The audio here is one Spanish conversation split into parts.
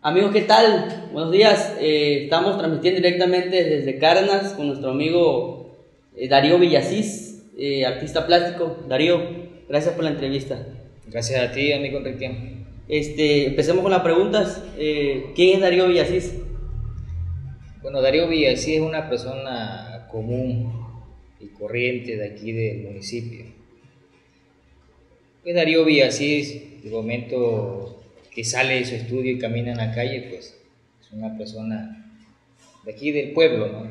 Amigos, ¿qué tal? Buenos días. Estamos transmitiendo directamente desde Cárdenas con nuestro amigo Darío Villasís, artista plástico. Darío, gracias por la entrevista. Gracias a ti, amigo Enrique. Empecemos con las preguntas. ¿Quién es Darío Villasís? Bueno, Darío Villasís es una persona común y corriente de aquí del municipio. Pues Darío Villasís, de momento que sale de su estudio y camina en la calle, pues es una persona de aquí del pueblo, ¿no?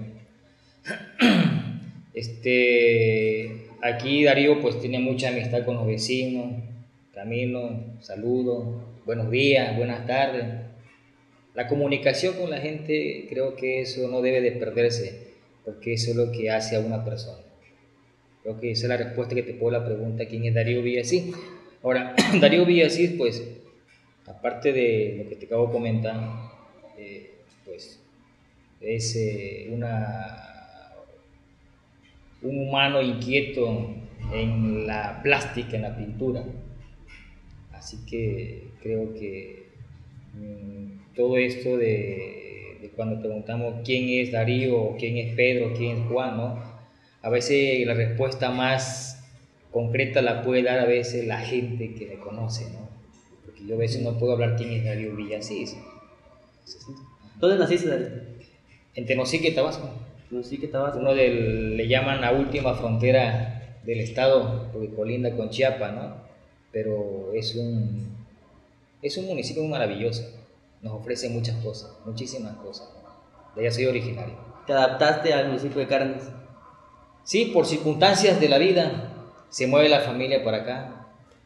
Aquí Darío pues tiene mucha amistad con los vecinos, camino, saludo, buenos días, buenas tardes. La comunicación con la gente, creo que eso no debe de perderse, porque eso es lo que hace a una persona. Creo que esa es la respuesta que te puedo a la pregunta, ¿quién es Darío Villasís? Ahora, Darío Villasís, pues, aparte de lo que te acabo de comentar, pues, es un humano inquieto en la plástica, en la pintura. Así que creo que todo esto de cuando preguntamos quién es Darío, quién es Pedro, quién es Juan, ¿no? A veces la respuesta más concreta la puede dar a veces la gente que me conoce, ¿no? Porque yo a veces no puedo hablar quién es Darío Villasís. ¿Dónde naciste, Darío? En Tenosique, Tabasco. Tenosique, Tabasco. Le llaman la última frontera del estado, porque colinda con Chiapas, ¿no? Pero es un municipio muy maravilloso. Nos ofrece muchas cosas, muchísimas cosas. De allá soy originario. ¿Te adaptaste al municipio de Cárdenas? Sí, por circunstancias de la vida, se mueve la familia para acá.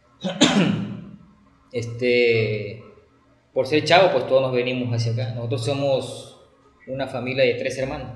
Por ser chavo, pues todos nos venimos hacia acá. Nosotros somos una familia de 3 hermanos.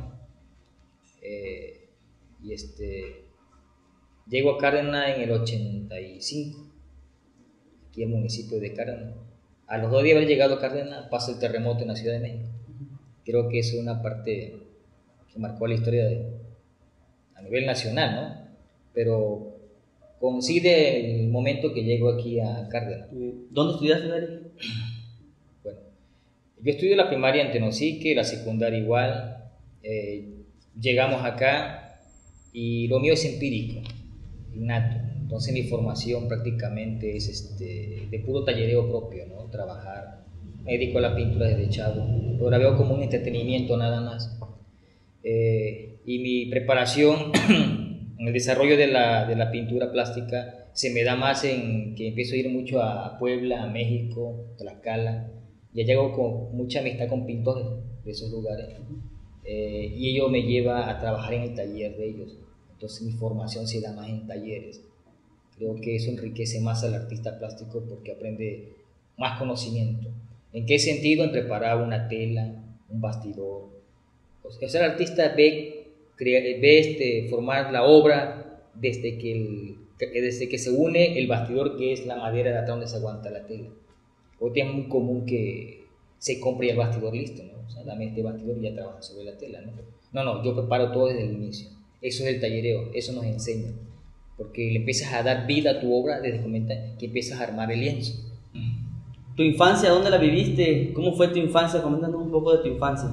Llego a Cárdenas en el 85, aquí el municipio de Cárdenas. A los 2 días de haber llegado a Cárdenas pasa el terremoto en la Ciudad de México. Creo que eso es una parte que marcó la historia a nivel nacional, ¿no? Pero coincide el momento que llego aquí a Cárdenas. ¿Dónde estudiaste, Darío? Bueno, yo estudié la primaria en Tenosique, la secundaria igual. Llegamos acá y lo mío es empírico, innato. Entonces mi formación prácticamente es de puro tallereo propio, ¿no? Trabajar. Me dedico a la pintura desde chavo, pero la veo como un entretenimiento nada más. Y mi preparación en el desarrollo de la pintura plástica se me da más en que empiezo a ir mucho a Puebla, a México, Tlaxcala. Ya llego con mucha amistad con pintores de esos lugares. Y ello me lleva a trabajar en el taller de ellos. Entonces mi formación se da más en talleres. Creo que eso enriquece más al artista plástico porque aprende más conocimiento. ¿En qué sentido? En preparar una tela, un bastidor. O sea, el artista ve formar la obra desde que se une el bastidor, que es la madera de atrás donde se aguanta la tela. Hoy es muy común que se compre ya el bastidor listo, ¿no? O sea, dame este bastidor y ya trabaja sobre la tela, ¿no? No, yo preparo todo desde el inicio. Eso es el tallereo, eso nos enseña. Porque le empiezas a dar vida a tu obra desde que empiezas a armar el lienzo. ¿Tu infancia, dónde la viviste? ¿Cómo fue tu infancia? Coméntanos un poco de tu infancia.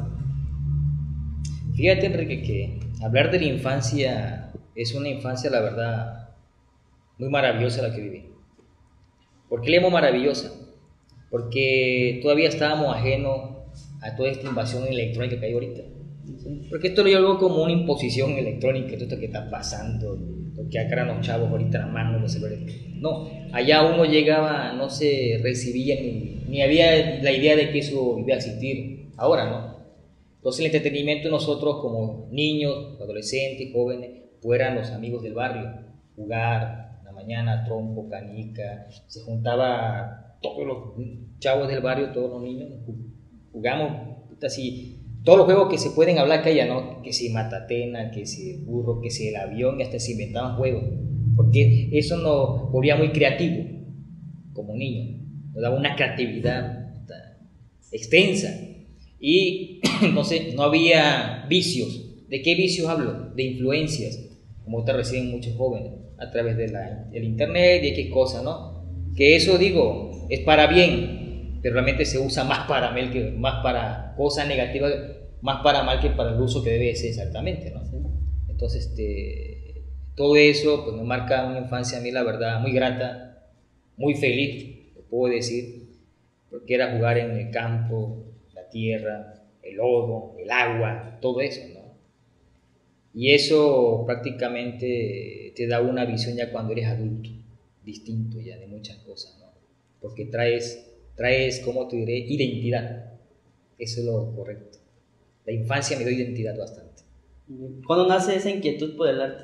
Fíjate, Enrique, que hablar de la infancia es una infancia, la verdad, muy maravillosa la que viví. ¿Por qué le llamo maravillosa? Porque todavía estábamos ajenos a toda esta invasión electrónica que hay ahorita. Porque esto lo yo veo como una imposición electrónica, todo esto que está pasando, lo que agarran los chavos ahorita en las manos, los celulares. No, allá uno llegaba, no se recibía ni había la idea de que eso iba a existir. Ahora, ¿no? Entonces el entretenimiento de nosotros como niños, adolescentes, jóvenes, pues eran los amigos del barrio, jugar en la mañana, trompo, canica, se juntaba todos los chavos del barrio, todos los niños, jugamos así. Todos los juegos que se pueden hablar que haya, ¿no? Que si matatena, que si el burro, que si el avión, y hasta se inventaban juegos. Porque eso nos volvía muy creativo como niños. Nos daba una creatividad extensa. Y entonces no había vicios. ¿De qué vicios hablo? De influencias, como te reciben muchos jóvenes a través del internet y qué cosa, ¿no? Que eso, digo, es para bien. pero realmente se usa más para mal que más para cosas negativas, más para mal que para el uso que debe ser exactamente, ¿no? Sí. Entonces, todo eso pues me marca una infancia a mí, la verdad, muy grata, muy feliz, lo puedo decir, porque era jugar en el campo, la tierra, el lodo, el agua, todo eso, ¿no? Y eso prácticamente te da una visión ya cuando eres adulto, distinto ya de muchas cosas, ¿no? Porque traes, ¿cómo te diré? Identidad. Eso es lo correcto. La infancia me dio identidad bastante. ¿Cuándo nace esa inquietud por el arte?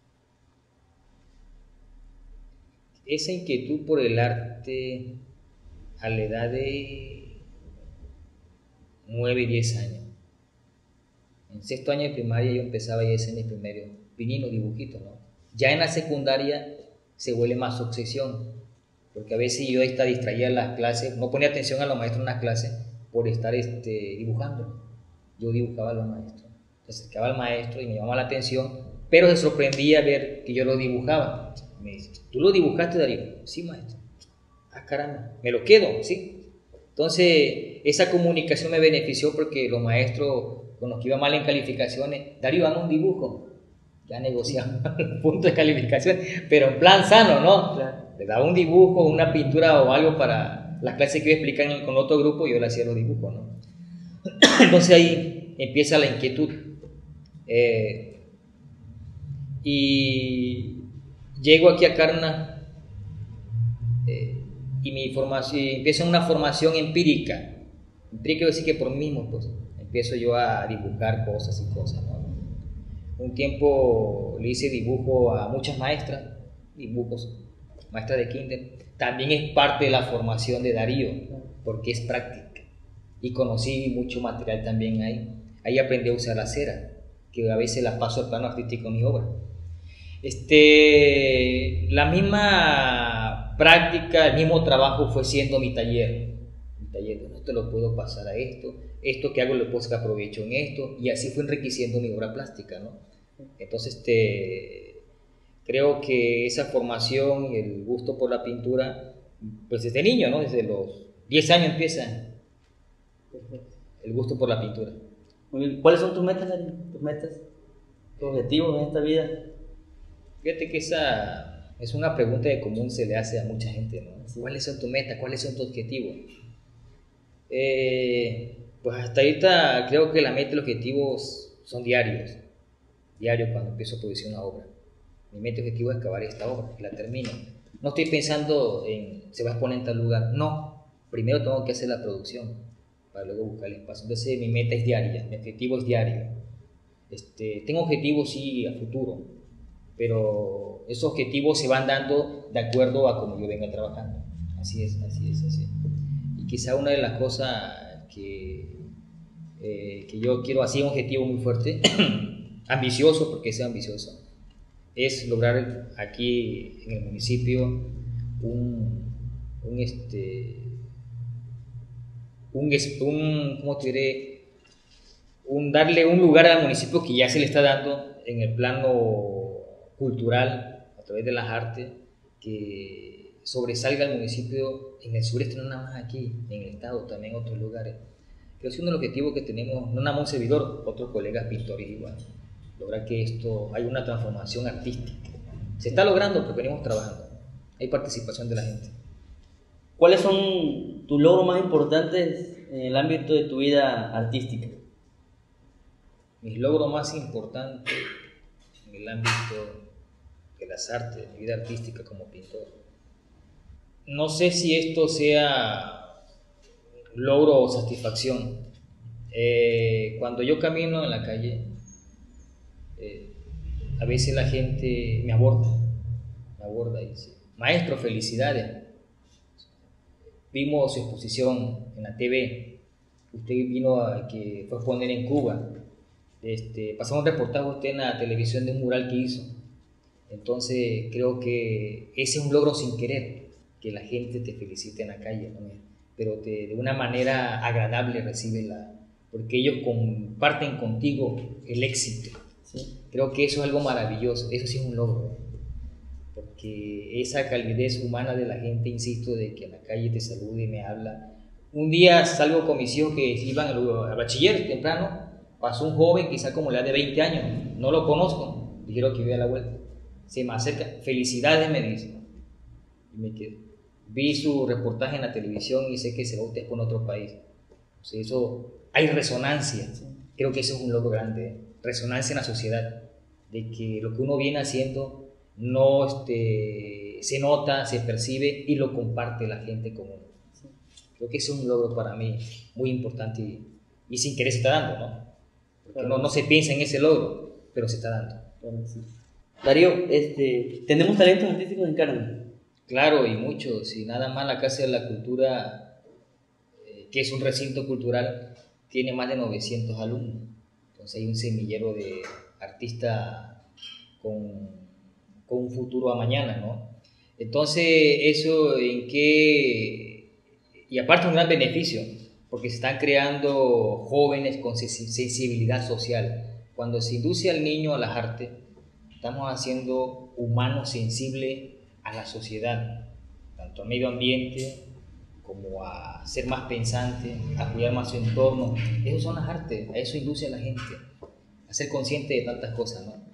Esa inquietud por el arte a la edad de 9 10 años. En sexto año de primaria yo empezaba a hacer mis primeros pininos, dibujitos, ¿no? Ya en la secundaria se vuelve más obsesión, porque a veces yo estaba distraída en las clases, no ponía atención a los maestros en las clases por estar dibujando. Yo dibujaba a los maestros. Se acercaba al maestro y me llamaba la atención, pero se sorprendía ver que yo lo dibujaba. Me dice, ¿tú lo dibujaste, Darío? Sí, maestro. Ah, caramba, me lo quedo, ¿sí? Entonces, esa comunicación me benefició porque los maestros con los que iba mal en calificaciones, Darío, haga un dibujo. Ya negociamos el punto de calificación, pero en plan sano, ¿no? Claro. Le daba un dibujo, una pintura o algo para las clases que iba a explicar con otro grupo, yo le hacía los dibujos, ¿no? Entonces ahí empieza la inquietud. Y llego aquí a Carna y mi formación, empiezo una formación empírica. Empírica quiero decir que por mí mismo, pues, empiezo yo a dibujar cosas y cosas, ¿no? Un tiempo le hice dibujo a muchas maestras, dibujos, maestras de kinder. También es parte de la formación de Darío, porque es práctica. Y conocí mucho material también ahí. Ahí aprendí a usar la cera, que a veces la paso al plano artístico en mis obras. La misma práctica, el mismo trabajo fue siendo mi taller. Mi taller, bueno, esto lo puedo pasar a esto que hago lo puedo sacar provecho en esto, y así fue enriqueciendo mi obra plástica, ¿no? Entonces, creo que esa formación y el gusto por la pintura, pues desde niño, ¿no? Desde los 10 años empieza el gusto por la pintura. Muy bien. ¿Cuáles son tus metas, Darío? ¿Tus metas? ¿Tus objetivos en esta vida? Fíjate que esa es una pregunta que común se le hace a mucha gente, ¿no? Sí. ¿Cuáles son tus metas? ¿Cuáles son tus objetivos? Pues hasta ahorita creo que la meta y los objetivos son diarios. Diario cuando empiezo a producir una obra. Mi meta y objetivo es acabar esta obra y la termino. No estoy pensando en se va a exponer en tal lugar. No. Primero tengo que hacer la producción para luego buscar el espacio. Entonces mi meta es diaria, mi objetivo es diario. Tengo objetivos sí a futuro, pero esos objetivos se van dando de acuerdo a cómo yo venga trabajando. Así es. Y quizá una de las cosas que yo quiero, así un objetivo muy fuerte, ambicioso, porque sea ambicioso, es lograr aquí en el municipio ¿cómo te diré? Darle un lugar al municipio que ya se le está dando en el plano cultural, a través de las artes, que sobresalga el municipio en el sureste, no nada más aquí, en el estado, también en otros lugares. Creo que es uno de los objetivos que tenemos, no nada más un servidor, otros colegas pintores igual, lograr que esto haya una transformación artística. Se está logrando porque venimos trabajando, hay participación de la gente. ¿Cuáles son tus logros más importantes en el ámbito de tu vida artística? Mis logros más importantes en el ámbito de las artes, de mi vida artística como pintor. No sé si esto sea logro o satisfacción. Cuando yo camino en la calle, a veces la gente me aborda y dice, maestro, felicidades. Vimos su exposición en la TV, usted vino que fue a exponer en Cuba. Pasamos un reportaje usted en la televisión de un mural que hizo. Entonces creo que ese es un logro sin querer, que la gente te felicite en la calle, ¿no? Pero de una manera agradable porque ellos comparten contigo el éxito. ¿Sí? Creo que eso es algo maravilloso, eso sí es un logro, porque esa calidez humana de la gente, insisto, de que en la calle te salude y me habla, un día salgo con mis hijos que iban al bachiller temprano, pasó un joven quizá como la de 20 años, no lo conozco, y quiero que vea la vuelta, se me acerca, felicidades me dice, y me quedo. Vi su reportaje en la televisión y sé que se va usted por otro país. O sea, eso, hay resonancia, creo que eso es un logro grande, resonancia en la sociedad, de que lo que uno viene haciendo no se nota, se percibe y lo comparte la gente común. Creo que ese es un logro para mí muy importante y sin querer se está dando, ¿no? Porque no se piensa en ese logro, pero se está dando. Darío, ¿tenemos talentos artísticos en Cárdenas? Claro, y muchos, y nada más la Casa de la Cultura, que es un recinto cultural, tiene más de 900 alumnos. Entonces hay un semillero de artistas con un futuro a mañana, ¿no? Entonces, eso en qué... Y aparte un gran beneficio, porque se están creando jóvenes con sensibilidad social. Cuando se induce al niño a las artes, estamos haciendo humanos sensibles a la sociedad, tanto al medio ambiente como a ser más pensante, a cuidar más su entorno. Eso son las artes, a eso induce a la gente, a ser consciente de tantas cosas, ¿no?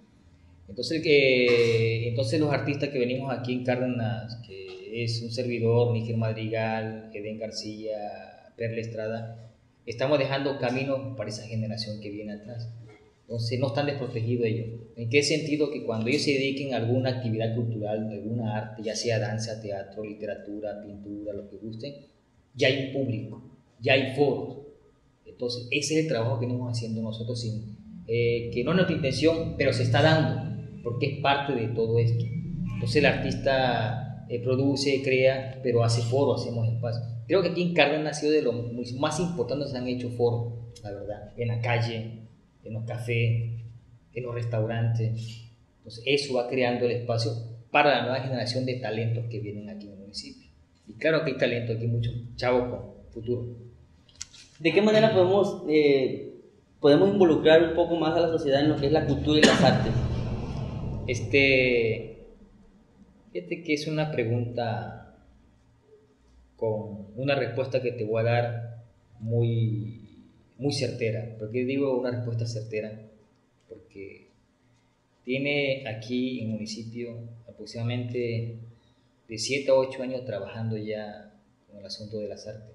Entonces los artistas que venimos aquí en Cárdenas, que es un servidor, Níger Madrigal, Edén García, Perla Estrada, estamos dejando caminos para esa generación que viene atrás. Entonces no están desprotegidos ellos. ¿En qué sentido? Que cuando ellos se dediquen a alguna actividad cultural, alguna arte, ya sea danza, teatro, literatura, pintura, lo que gusten, ya hay un público, ya hay foros. Entonces ese es el trabajo que venimos haciendo nosotros, que no es nuestra intención, pero se está dando, porque es parte de todo esto. Entonces el artista produce, crea, pero hace foro, hacemos espacio. Creo que aquí en Cárdenas ha sido de los más importantes que se han hecho foros, la verdad, en la calle, en los cafés, en los restaurantes. Entonces eso va creando el espacio para la nueva generación de talentos que vienen aquí en el municipio. Y claro que hay talento aquí, muchos chavos con futuro. ¿De qué manera podemos involucrar un poco más a la sociedad en lo que es la cultura y las artes? Fíjate que es una pregunta con una respuesta que te voy a dar muy, muy certera. ¿Por qué digo una respuesta certera? Porque tiene aquí en el municipio aproximadamente de 7 a 8 años trabajando ya con el asunto de las artes.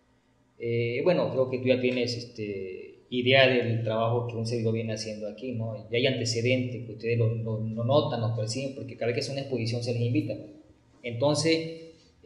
Bueno, creo que tú ya tienes idea del trabajo que un servidor viene haciendo aquí, ¿no? Ya hay antecedentes que ustedes lo notan, lo perciben, porque cada vez que es una exposición se les invita. Entonces,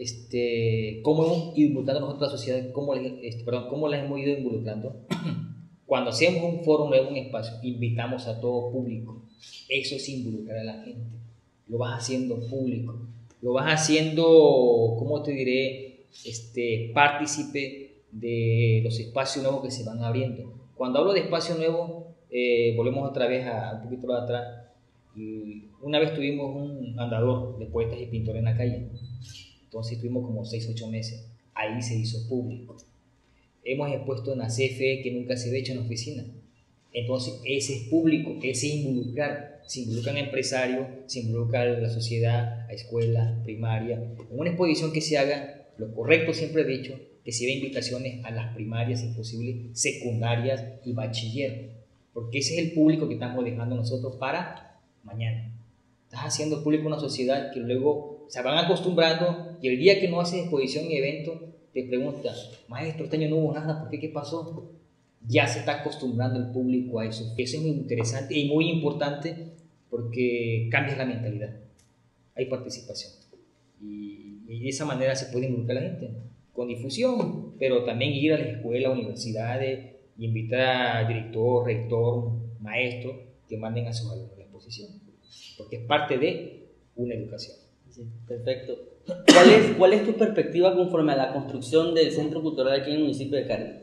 ¿cómo hemos ido involucrando nosotros a la sociedad? ¿Cómo las hemos ido involucrando? Cuando hacemos un foro nuevo, un espacio, invitamos a todo público. Eso es involucrar a la gente. Lo vas haciendo público. Lo vas haciendo, ¿cómo te diré? Partícipe de los espacios nuevos que se van abriendo. Cuando hablo de espacio nuevo, volvemos otra vez a un poquito atrás. Una vez tuvimos un andador de poetas y pintores en la calle. Entonces tuvimos como 6 o 8 meses. Ahí se hizo público. Hemos expuesto en la CFE que nunca se ve hecho en la oficina. Entonces ese es público, ese es involucrar. Se involucran empresarios, se involucra la sociedad, a escuelas, primaria. En una exposición que se haga, lo correcto siempre he dicho, que se dé invitaciones a las primarias, si posible, secundarias y bachiller, porque ese es el público que estamos dejando nosotros para mañana. Estás haciendo público una sociedad que luego se van acostumbrando y el día que no haces exposición y evento, te preguntan, maestro, este año no hubo nada, ¿por qué? ¿Qué pasó? Ya se está acostumbrando el público a eso. Eso es muy interesante y muy importante porque cambia la mentalidad. Hay participación. Y de esa manera se puede involucrar a la gente. Con difusión, pero también ir a las escuelas, universidades, y invitar a director, rector, maestro, que manden a sus alumnos a la exposición. Porque es parte de una educación. Sí, perfecto. ¿Cuál es tu perspectiva conforme a la construcción del Centro Cultural aquí en el municipio de Cárdenas?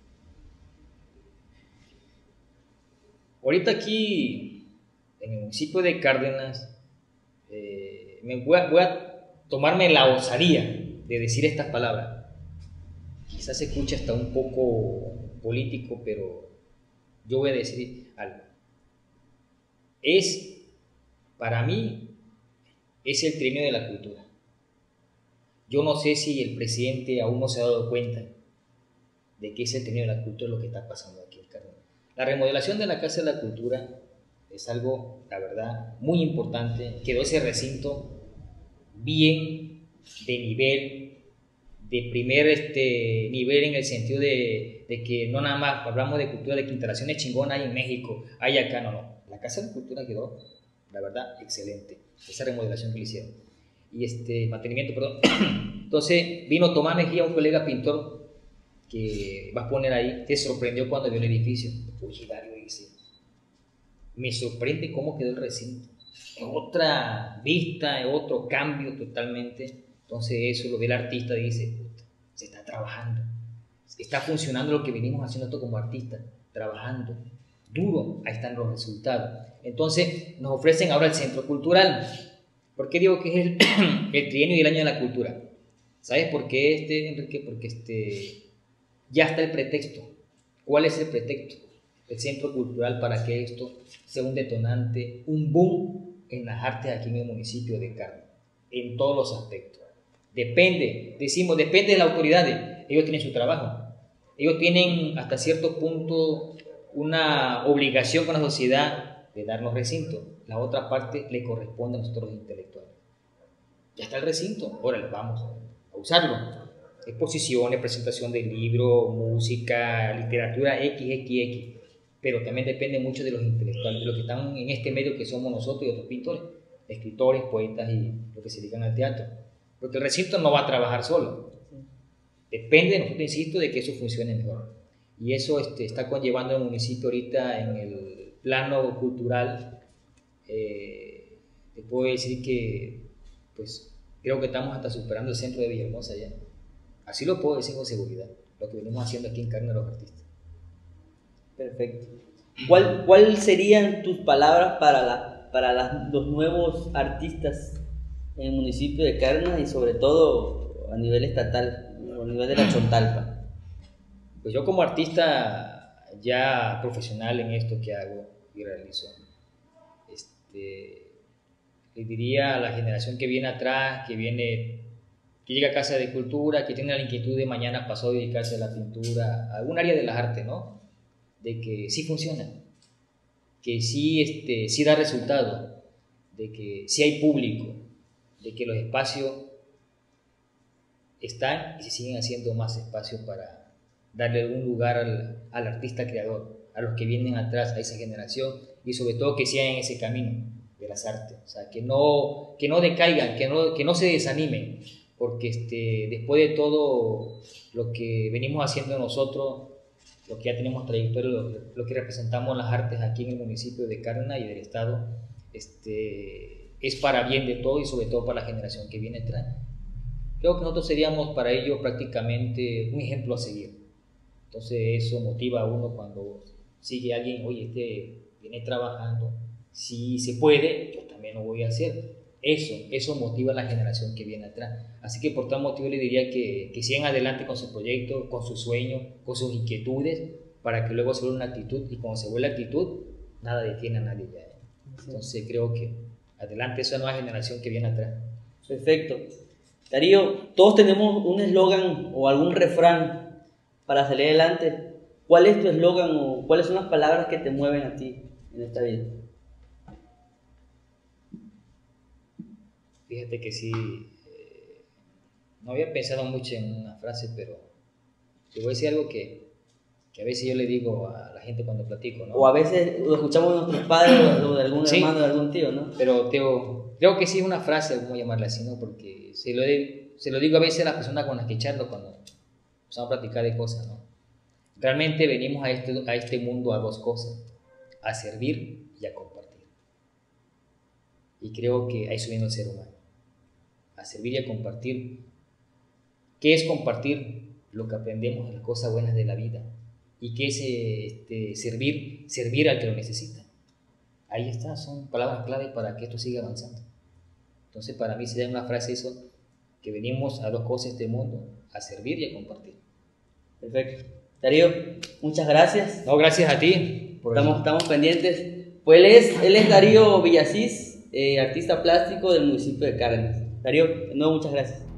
Ahorita aquí, en el municipio de Cárdenas, voy a tomarme la osadía de decir estas palabras. Quizás se escucha hasta un poco político, pero yo voy a decir algo. Para mí, es el trienio de la cultura. Yo no sé si el presidente aún no se ha dado cuenta de qué es el tenido de la cultura, lo que está pasando aquí en Cárdenas. La remodelación de la Casa de la Cultura es algo, la verdad, muy importante. Quedó ese recinto bien, de nivel, de primer nivel, en el sentido de que no nada más hablamos de cultura, de que instalaciones chingonas hay en México, hay acá, no. La Casa de la Cultura quedó, la verdad, excelente. Esa remodelación que le hicieron. Y mantenimiento, perdón. Entonces vino Tomás Mejía, un colega pintor que va a poner ahí, se sorprendió cuando vio el edificio. Oye, Dario, dice, me sorprende cómo quedó el recinto. Es otra vista, es otro cambio totalmente. Entonces eso lo ve el artista y dice, se está trabajando, está funcionando lo que venimos haciendo esto como artistas, trabajando duro, ahí están los resultados. Entonces nos ofrecen ahora el Centro Cultural. ¿Por qué digo que es el trienio y el año de la cultura? ¿Sabes por qué, Enrique? Porque ya está el pretexto. ¿Cuál es el pretexto? El Centro Cultural para que esto sea un detonante, un boom en las artes aquí en el municipio de Cárdenas, en todos los aspectos. Depende de las autoridades. Ellos tienen su trabajo. Ellos tienen hasta cierto punto una obligación con la sociedad de darnos recinto. La otra parte le corresponde a nosotros los intelectuales. Ya está el recinto, órale, vamos a usarlo. Exposiciones, presentación de libros, música, literatura, XXX. Pero también depende mucho de los intelectuales, de los que están en este medio que somos nosotros y otros pintores, escritores, poetas y lo que se dedican al teatro. Porque el recinto no va a trabajar solo. Depende de nosotros, insisto, de que eso funcione mejor. Y eso está conllevando al municipio ahorita en el plano cultural. Te puedo decir que pues creo que estamos hasta superando el centro de Villahermosa ya. Así lo puedo decir con seguridad, lo que venimos haciendo aquí en Cárdenas los artistas. Perfecto. ¿Cuál serían tus palabras para los nuevos artistas en el municipio de Cárdenas y sobre todo a nivel estatal, a nivel de la Chontalpa? Pues yo como artista ya profesional en esto que hago y realizo, le diría a la generación que viene atrás, que llega a Casa de Cultura, que tiene la inquietud de mañana pasado a dedicarse a la pintura, a algún área de las artes, ¿no? De que sí funciona, que sí da resultado, de que sí hay público, de que los espacios están y se siguen haciendo más espacios para darle algún lugar al artista creador, a los que vienen atrás, a esa generación, y sobre todo que sigan en ese camino de las artes, o sea, que no decaigan, que no se desanimen, porque después de todo lo que venimos haciendo nosotros, lo que ya tenemos trayectoria, lo que representamos las artes aquí en el municipio de Cárdenas y del estado, es para bien de todo y sobre todo para la generación que viene atrás. Creo que nosotros seríamos para ellos prácticamente un ejemplo a seguir. Entonces eso motiva a uno cuando sigue alguien, oye, viene trabajando, si se puede, yo también lo voy a hacer. Eso motiva a la generación que viene atrás. Así que por tal motivo le diría que sigan adelante con su proyecto, con sus sueños, con sus inquietudes, para que luego se vuelva una actitud, y cuando se vuelve actitud, nada detiene a nadie ya. Entonces creo que adelante esa nueva generación que viene atrás. Perfecto. Darío, todos tenemos un eslogan o algún refrán para salir adelante. ¿Cuál es tu eslogan o cuáles son las palabras que te mueven a ti en esta vida? Fíjate que sí, no había pensado mucho en una frase, pero te voy a decir algo que a veces yo le digo a la gente cuando platico, ¿no? O a veces lo escuchamos de nuestros padres o de algún hermano, de algún tío, ¿no? Pero creo que sí es una frase, ¿cómo llamarla así, no? Porque se lo digo a veces a las personas con las que charlo cuando empezamos a platicar de cosas, ¿no? Realmente venimos a este mundo a dos cosas, a servir y a compartir. Y creo que a eso viene el ser humano, a servir y a compartir. ¿Qué es compartir? Lo que aprendemos de las cosas buenas de la vida. ¿Y qué es servir al que lo necesita? Ahí está, son palabras clave para que esto siga avanzando. Entonces para mí sería una frase eso, que venimos a dos cosas de este mundo, a servir y a compartir. Perfecto. Darío, muchas gracias. No, gracias a ti. Estamos pendientes. Pues él es Darío Villasís, artista plástico del municipio de Cárdenas. Darío, de nuevo muchas gracias.